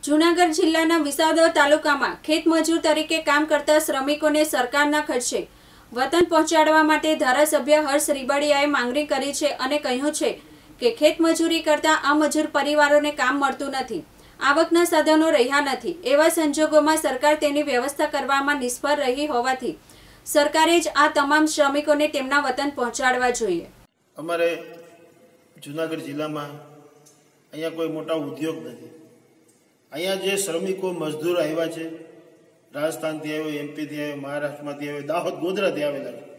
જૂનાગઢ જિલ્લાના વિસાવદર તાલુકામાં ખેતમજૂર તરીકે કામ કરતા શ્રમિકોને સરકારના ખર્ચે વતન પહોંચાડવા માટે ધારાસભ્ય હર્ષ રીબડિયાએ માંગણી કરી છે અને કહ્યું છે કે ખેતમજૂરી કરતા આ મજૂર પરિવારોને કામ મળતું નથી, આવકના સાધનો રહ્યા નથી। એવા સંજોગોમાં સરકાર તેની વ્યવસ્થા કરવામાં નિષ્ફળ રહી હોવાથી સરકારે જ આ તમામ શ્રમિકોને તેમના વતન પહોંચાડવા જોઈએ। અમારે જૂનાગઢ જિલ્લામાં અહીંયા કોઈ મોટા ઉદ્યોગ નથી। અહીંયા જે શ્રમિકો મજદૂર આવ્યા છે, રાજસ્થાનથી આવ્યો, એમપીથી આવ્યો, મહારાષ્ટ્રમાંથી આવ્યો, દાહોદ ગોધરાથી આવેલા છે,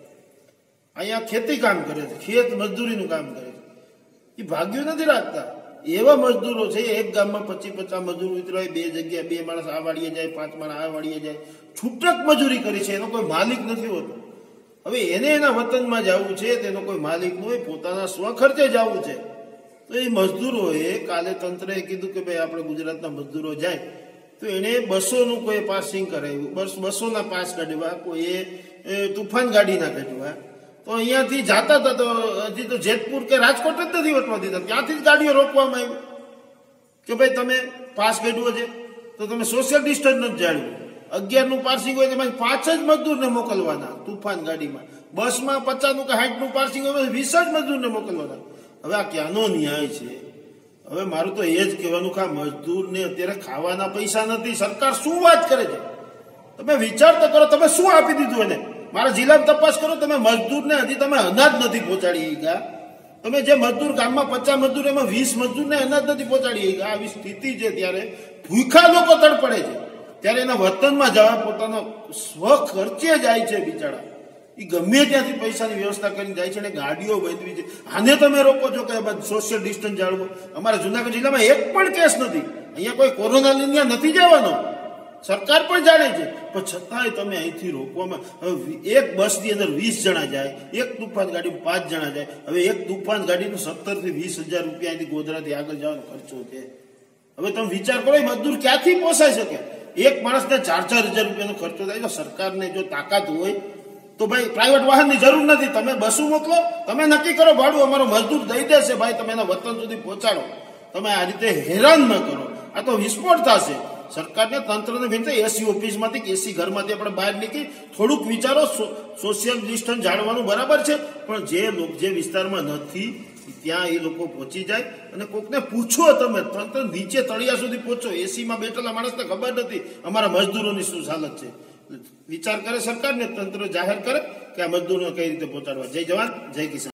અહીંયા ખેતી કામ કરે છે, ખેત મજદૂરીનું કામ કરે છે। એ ભાગ્યું નથી રાખતા, એવા મજદૂરો છે। એક ગામમાં 25-50 મજૂર ઉતરાય, બે જગ્યાએ બે માણસ આ વાડીએ જાય, 5 માણસ આ વાડીએ જાય, છૂટક મજૂરી કરી છે, એનો કોઈ માલિક નથી હોતો। હવે એને એના વતનમાં જવું છે, તેનો કોઈ માલિક ન હોય, પોતાના સ્વખર્ચે જવું છે। તો એ મજદૂરોએ કાલે તંત્રએ કીધું કે ભાઈ આપણે ગુજરાતના મજદૂરો જાય, તો એણે 200નું કોઈ પાસિંગ કરાવ્યું, 200ના પાસ કાઢવા, કોઈએ તુફાન ગાડીના કાઢવા। તો અહીંયાથી જતા હતા તો હજી તો જેતપુર કે રાજકોટ જ નથી વટવા દીધા, ત્યાંથી જ ગાડીઓ રોકવામાં આવી કે ભાઈ તમે પાસ કાઢવો છે તો તમે સોશિયલ ડિસ્ટન્સ નથી જાળવું। 11નું પાર્સિંગ હોય તેમાં 5 જ મજદૂરને મોકલવાના તુફાન ગાડીમાં, બસમાં 50નું કે 60નું પાર્સિંગ હોય 20 જ મજદૂરને મોકલવાના। હવે આ ક્યાંનો ન્યાય છે? હવે મારું તો એ જ કહેવાનું કે આ મજદૂરને અત્યારે ખાવાના પૈસા નથી, સરકાર શું વાત કરે છે? તમે વિચાર તો કરો, તમે શું આપી દીધું એને? મારા જિલ્લામાં તપાસ કરો, તમે મજદૂરને હજી તમે અનાજ નથી પહોંચાડી ગયા। તમે જે મજદૂર ગામમાં 50 મજદૂર એમાં 20 મજદૂરને અનાજ નથી પહોંચાડી ગયા। આવી સ્થિતિ છે ત્યારે ભૂખા લોકો તડપડે છે, ત્યારે એના વતનમાં જવા પોતાનો સ્વ ખર્ચે જાય છે બિચારા। એ ગમે ત્યાંથી પૈસાની વ્યવસ્થા કરીને જાય છે અને ગાડીઓ બાંધવી છે। આને તમે રોકો છો કે સોશિયલ ડિસ્ટન્સ જાળવો? અમારા જૂનાગઢ જિલ્લામાં એક પણ કેસ નથી, અહીંયા કોઈ કોરોના લઈને નથી જવાનો, સરકાર પણ જાણે છે, પણ છતાંય તમે અહીંથી રોકવામાં, હવે એક બસની અંદર 20 જણા જાય, એક તુફાન ગાડીમાં 5 જણા જાય। હવે એક તુફાન ગાડીનું 17 થી 20 હજાર રૂપિયા અહીંથી ગોધરાથી આગળ જવાનો ખર્ચો છે। હવે તમે વિચાર કરો, એ મજદૂર ક્યાંથી પોસાઈ શકે? એક માણસને 4-4 હજાર રૂપિયાનો ખર્ચો થાય। તો સરકારને જો તાકાત હોય તો ભાઈ પ્રાઇવેટ વાહનની જરૂર નથી, તમે બસો મોકલો, તમે નક્કી કરો ભાડું, અમારો મજદૂર દઈ દેશે, ભાઈ તમે એના વતન સુધી પહોંચાડો। તમે આ રીતે હેરાન ન કરો, આ તો વિસ્ફોટ થશે। સરકારને તંત્રને વિનંતી, એસી ઓફિસમાંથી કે એસી ઘરમાંથી આપણે બહાર નીકળી થોડુંક વિચારો। સોશિયલ ડિસ્ટન્સ જાળવવાનું બરાબર છે, પણ જે વિસ્તારમાં નથી ત્યાં એ લોકો પહોંચી જાય અને કોકને પૂછો, તમે તંત્ર નીચે તળિયા સુધી પહોંચો। એસીમાં બેઠેલા માણસને ખબર નથી અમારા મજદૂરોની શું હાલત છે। વિચાર કરે સરકારને, તંત્ર જાહેર કરે કે આ મજદૂરો કઈ રીતે પહોંચાડવા। જય જવાન, જય કિસાન।